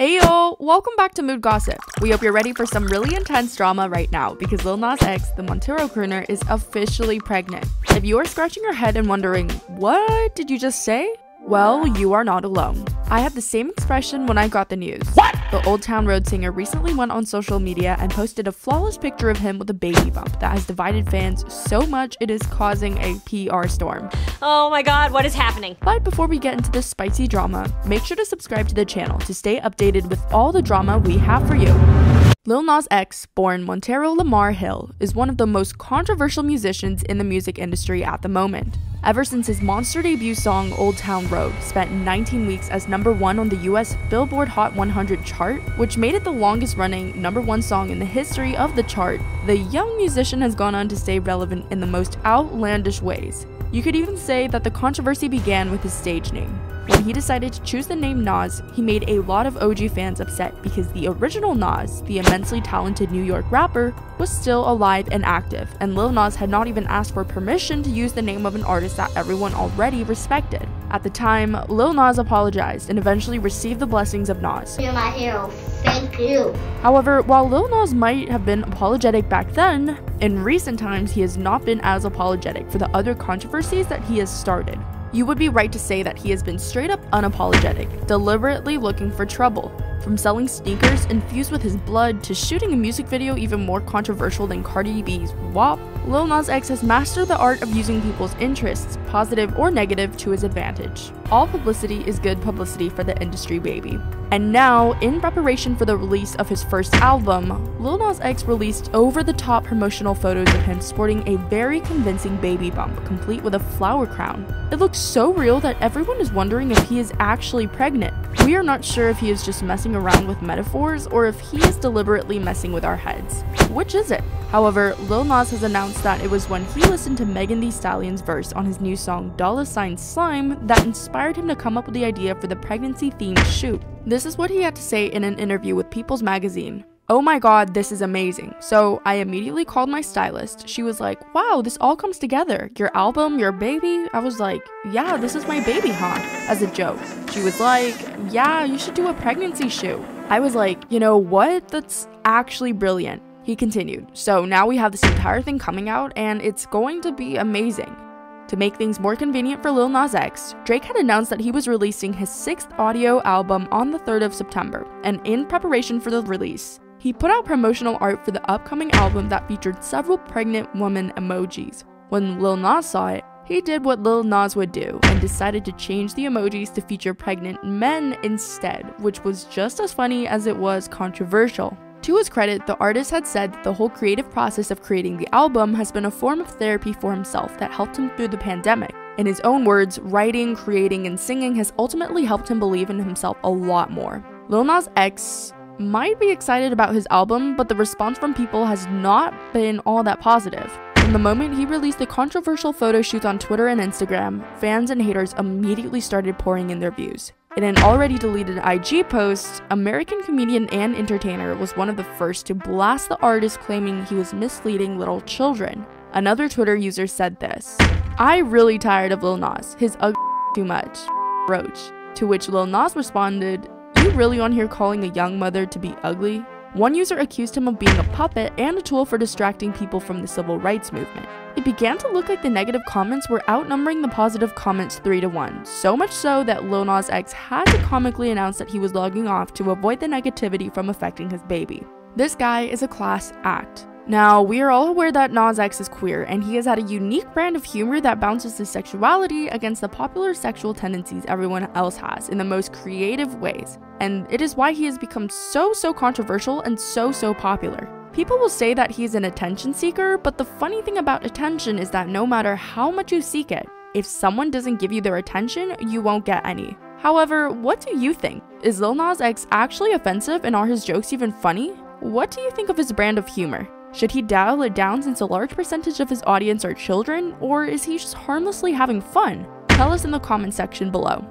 Hey yo, welcome back to Mood Gossip. We hope you're ready for some really intense drama right now because Lil Nas X, the Montero crooner, is officially pregnant. If you are scratching your head and wondering, what did you just say? Well, you are not alone. I had the same expression when I got the news. What? The Old Town Road singer recently went on social media and posted a flawless picture of him with a baby bump that has divided fans so much it is causing a PR storm. Oh my god, what is happening? But before we get into this spicy drama, make sure to subscribe to the channel to stay updated with all the drama we have for you. Lil Nas X, born Montero Lamar Hill, is one of the most controversial musicians in the music industry at the moment. Ever since his monster debut song Old Town Road spent 19 weeks as #1 on the US Billboard Hot 100 chart, which made it the longest running #1 song in the history of the chart, the young musician has gone on to stay relevant in the most outlandish ways. You could even say that the controversy began with his stage name. When he decided to choose the name Nas, he made a lot of OG fans upset because the original Nas, the immensely talented New York rapper, was still alive and active, and Lil Nas had not even asked for permission to use the name of an artist that everyone already respected. At the time, Lil Nas apologized and eventually received the blessings of Nas. You're my hero, thank you. However, while Lil Nas might have been apologetic back then, in recent times he has not been as apologetic for the other controversies that he has started. You would be right to say that he has been straight up unapologetic, deliberately looking for trouble. From selling sneakers infused with his blood to shooting a music video even more controversial than Cardi B's WAP, Lil Nas X has mastered the art of using people's interests, positive or negative, to his advantage. All publicity is good publicity for the industry, baby. And now, in preparation for the release of his first album, Lil Nas X released over-the-top promotional photos of him sporting a very convincing baby bump, complete with a flower crown. It looks so real that everyone is wondering if he is actually pregnant. We are not sure if he is just messing around with metaphors or if he is deliberately messing with our heads. Which is it? However, Lil Nas has announced that it was when he listened to Megan Thee Stallion's verse on his new song $$ Slime that inspired him to come up with the idea for the pregnancy-themed shoot. This is what he had to say in an interview with People's Magazine. "Oh my god, this is amazing. So I immediately called my stylist. She was like, wow, this all comes together. Your album, your baby?" I was like, yeah, this is my baby, huh? As a joke. She was like, yeah, you should do a pregnancy shoot. I was like, you know what? That's actually brilliant. He continued, "So now we have this entire thing coming out and it's going to be amazing." To make things more convenient for Lil Nas X, Drake had announced that he was releasing his 6th audio album on the 3rd of September, and in preparation for the release, he put out promotional art for the upcoming album that featured several pregnant woman emojis. When Lil Nas saw it, he did what Lil Nas would do and decided to change the emojis to feature pregnant men instead, which was just as funny as it was controversial. To his credit, the artist had said that the whole creative process of creating the album has been a form of therapy for himself that helped him through the pandemic. In his own words, writing, creating, and singing has ultimately helped him believe in himself a lot more. Lil Nas X might be excited about his album, but the response from people has not been all that positive. From the moment he released the controversial photo shoots on Twitter and Instagram, fans and haters immediately started pouring in their views. In an already deleted IG post, American comedian and entertainer was one of the first to blast the artist, claiming he was misleading little children. Another Twitter user said this, "I really tired of Lil Nas, his ugly too much, roach." To which Lil Nas responded, "You really on here calling a young mother to be ugly?" One user accused him of being a puppet and a tool for distracting people from the civil rights movement. It began to look like the negative comments were outnumbering the positive comments 3 to 1, so much so that Lil Nas X had to comically announce that he was logging off to avoid the negativity from affecting his baby. This guy is a class act. Now, we are all aware that Nas X is queer, and he has had a unique brand of humor that bounces his sexuality against the popular sexual tendencies everyone else has in the most creative ways, and it is why he has become so controversial and so popular. People will say that he's an attention seeker, but the funny thing about attention is that no matter how much you seek it, if someone doesn't give you their attention, you won't get any. However, what do you think? Is Lil Nas X actually offensive, and are his jokes even funny? What do you think of his brand of humor? Should he dial it down since a large percentage of his audience are children, or is he just harmlessly having fun? Tell us in the comment section below.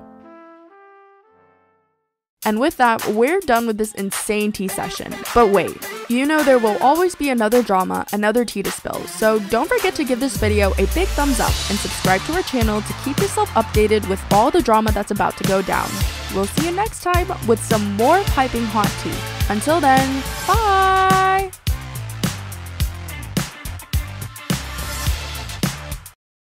And with that, we're done with this insane tea session. But wait, you know there will always be another drama, another tea to spill, so don't forget to give this video a big thumbs up and subscribe to our channel to keep yourself updated with all the drama that's about to go down. We'll see you next time with some more piping hot tea. Until then, bye!